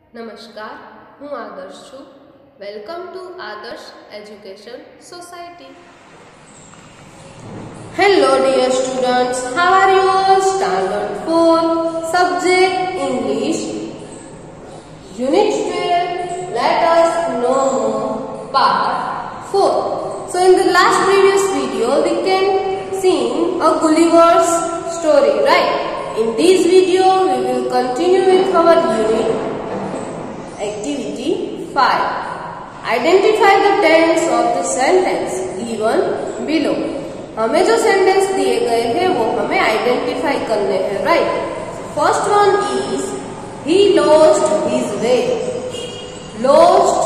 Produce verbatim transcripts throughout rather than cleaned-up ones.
નમસ્કાર, હું આદર્શ છું. Welcome to Adarsh education society. Hello dear students, how are you all? Standard four, subject English, Unit twelve, let us know more, part four. So in the last previous video we can see a Gulliver's story, right? In this video we will continue with our unit activity five. Identify the tense of the sentence given below. हमें जो sentence दिए गए हैं वो हमें identify करने हैं, right? First one is he lost his way. Lost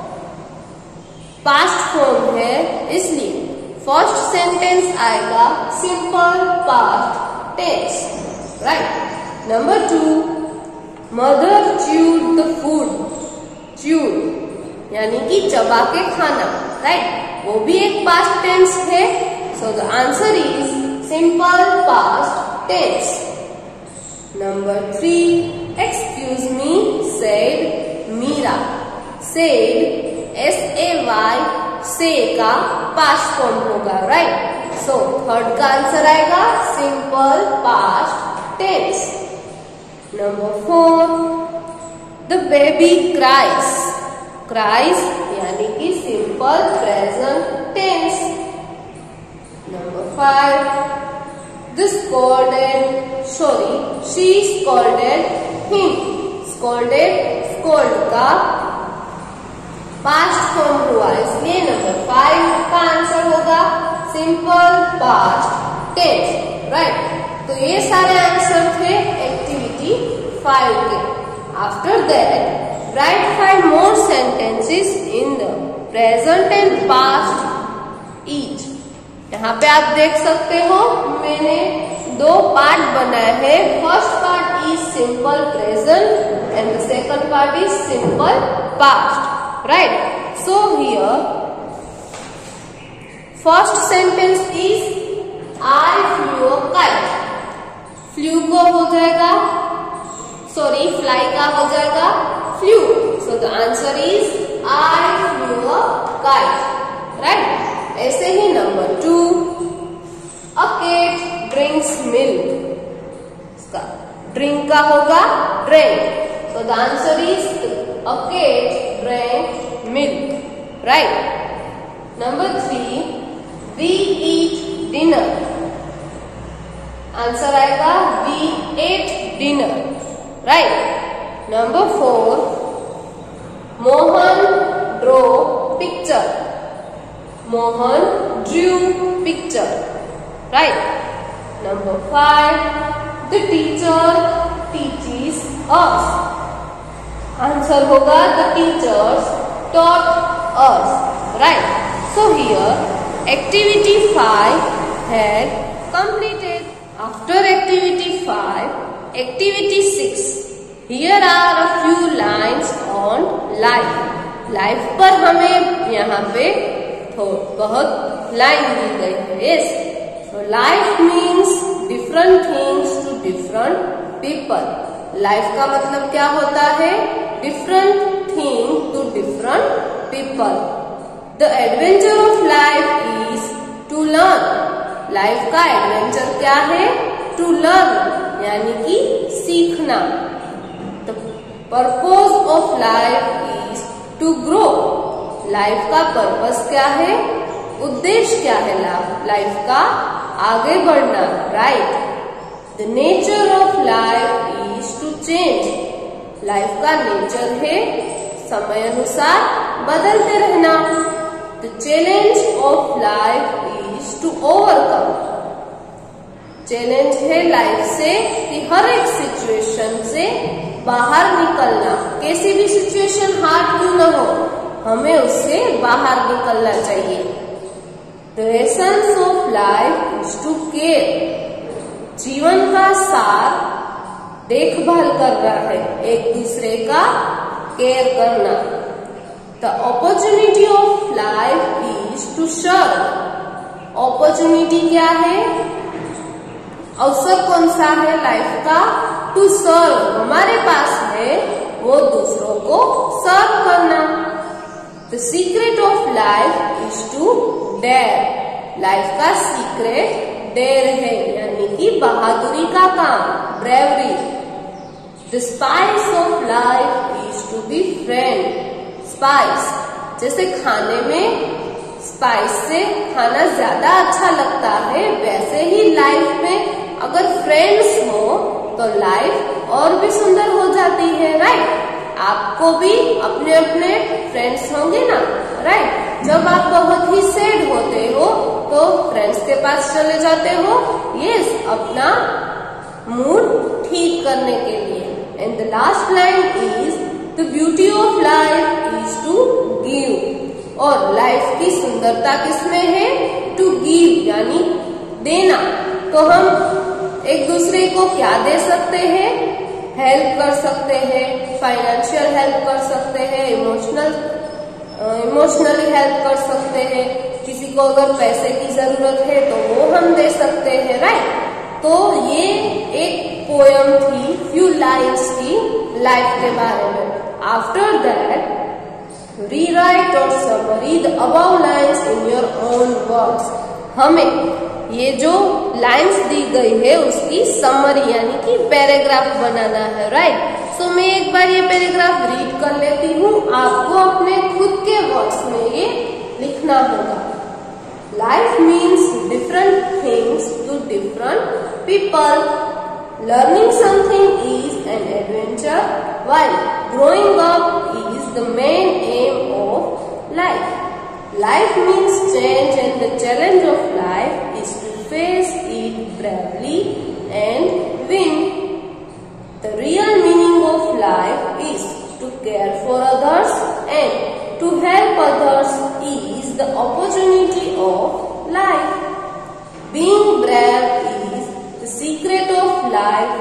past form है, इसलिए फर्स्ट सेंटेंस आएगा simple past tense, right? Number two, mother chewed the food. Chewed यानी कि चबा के खाना, राइट? वो भी एक पास्ट टेंस है. So the answer is simple past tense. Number three, excuse me, said Meera. Said, S A Y, say का past form होगा, right? So third का आंसर आएगा simple past tense. Number four, the baby cries. Cries यानी कि simple present tense. Number five, the scolded, sorry, she scolded him. Scolded, scold का past form हुआ, इसलिए number five का answer होगा simple past tense, right? तो ये सारे आंसर थे एक्टिविटी फाइव के. After that write five more sentences in the present and past each. यहाँ पे आप देख सकते हो मैंने दो पार्ट बनाए हैं. First part is simple present and the second part is simple past, right? So here first sentence is I flew a kite. Flew को हो जाएगा, सॉरी फ्लाई का हो जाएगा flew. So the answer is I flew a kite, right? ऐसे ही number two, a cat drinks milk. इसका drink का होगा drink. So the answer is a cat drink milk, right? Number three, we eat dinner. Answer आएगा we ate dinner, right? Number four, Mohan draw picture. Mohan drew picture, right? Number five, the teacher teaches us. Answer होगा the teachers taught us, right? So here activity five had completed. After activity five, activity six. Here are a few lines on life. Life पर हमें यहाँ पे बहुत line दी गई है. Yes, so life means different things to different people. Life का मतलब क्या होता है? different thing to different people. The adventure of life is to learn. Life का एडवेंचर क्या है? to learn यानी कि सीखना. The purpose of life is to grow. Life का पर्पस क्या है? उद्देश्य क्या है लाइफ का? आगे बढ़ना, राइट? The nature of life is to change. Life का नेचर है समय अनुसार बदलते रहना. The challenge of life is to overcome. Challenge है लाइफ से कि हर एक सिचुएशन से बाहर निकलना. कैसी भी सिचुएशन हार्ड क्यों न हो, हमें उससे बाहर निकलना चाहिए. The essence of life is to care. जीवन का सार देखभाल करना है, एक दूसरे का केयर करना. The opportunity of life is to serve. opportunity क्या है? अवसर कौन सा है लाइफ का? To serve. हमारे पास है वो दूसरों life is to dare. Life का सीक्रेट डेयर है, यानी कि बहादुरी का काम, bravery. The spice of life is to be friend. Spice जैसे खाने में स्पाइस से खाना ज्यादा अच्छा लगता है, वैसे ही लाइफ में अगर फ्रेंड्स हो तो लाइफ और भी सुंदर हो जाती है, राइट। आपको भी अपने अपने फ्रेंड्स होंगे ना, राइट। जब आप बहुत ही सैड होते हो तो फ्रेंड्स के पास चले जाते हो, यस, अपना मूड ठीक करने के लिए। And the last line is the beauty of life is to give. और लाइफ की सुंदरता किसमें है? टू गिव, यानी देना। तो हम एक दूसरे को क्या दे सकते हैं? हेल्प कर सकते हैं, फाइनेंशियल हेल्प कर सकते हैं, इमोशनल इमोशनली हेल्प कर सकते हैं। किसी को अगर पैसे की जरूरत है तो वो हम दे सकते हैं, राइट। तो ये एक पोयम थी, फ्यू लाइन्स की लाइफ के बारे में। आफ्टर दैट रीराइट और summary the above lines in your own words. हमें ये जो लाइंस दी गई है उसकी समरी यानी कि पैराग्राफ बनाना है, राइट। सो so, मैं एक बार ये पैराग्राफ रीड कर लेती हूँ, आपको अपने खुद के वर्ड्स में ये लिखना होगा। Life means different things to different people. Learning something is an adventure while growing up is the main aim of life. Life means change, and the challenge of life is to face it bravely and win. The real meaning of life is to care for others, and to help others is the opportunity of life. Being brave is the secret of life,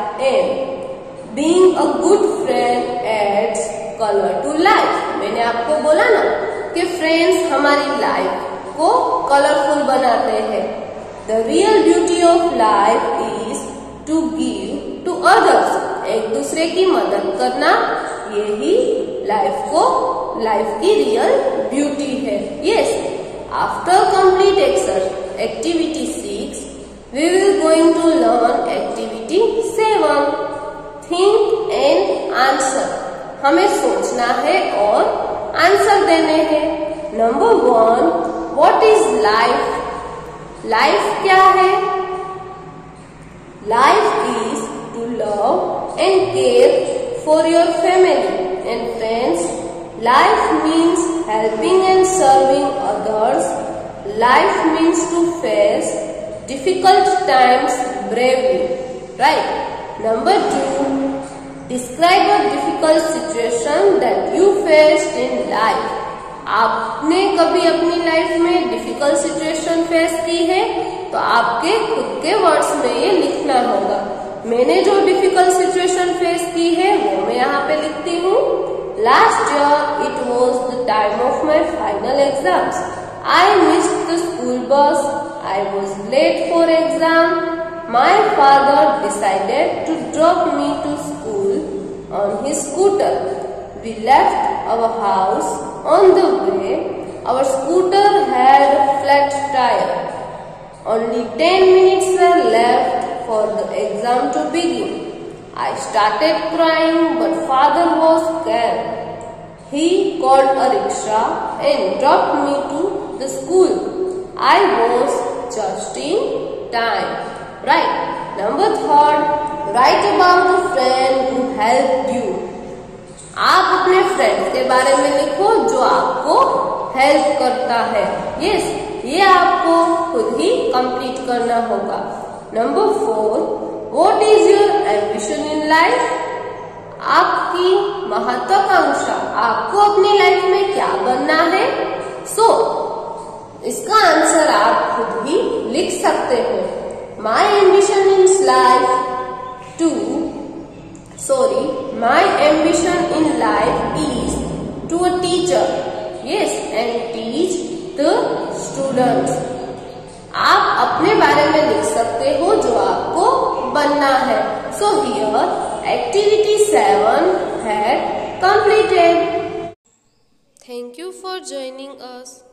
and being a good friend adds color to life. मैंने आपको बोला ना कि friends हमारी life को colourful बनाते हैं। The real beauty of life is to give to others. एक दूसरे की मदद करना, यही लाइफ को लाइफ की रियल ब्यूटी है, yes. After complete exercise activity six we will going to learn activity seven, think and answer. हमें सोचना है और आंसर देने हैं। Number one, what is life? Life क्या है? Life is to love and care for your family and friends. Life means helping and serving others. Life means to face difficult times bravely, right. Number two, Describe a difficult situation that you faced in life. आपने कभी अपनी life में difficult situation face की है तो आपके खुद के वर्ड्स में ये लिखना होगा। मैंने जो डिफिकल्ट सिचुएशन फेस की है वो मैं यहाँ पे लिखती हूँ। Last year it was the time of my final exams. I missed the school bus. I was late for exam. My father decided to drop me to school on his scooter. We left our house. On the way, our scooter had a flat tire. Only ten minutes were left for the exam to begin. I started crying, but father was scared. He called a rickshaw and dropped me to the school. I was just in time. Right. Number third, write about a friend who helped you. आप अपने friend के बारे में लिखो जो आपको help करता है, यस। ये आपको खुद ही कंप्लीट करना होगा। Number four, what is your ambition in life? आपकी महत्वाकांक्षा, आपको अपनी लाइफ में क्या बनना है? सो so, इसका आंसर आप खुद ही लिख सकते हो। My ambition in life to, sorry, my ambition in life is to a teacher, yes, and teach the students. आप अपने बारे में लिख सकते हो जो आपको बनना है। So here, activity seven had completed. Thank you for joining us.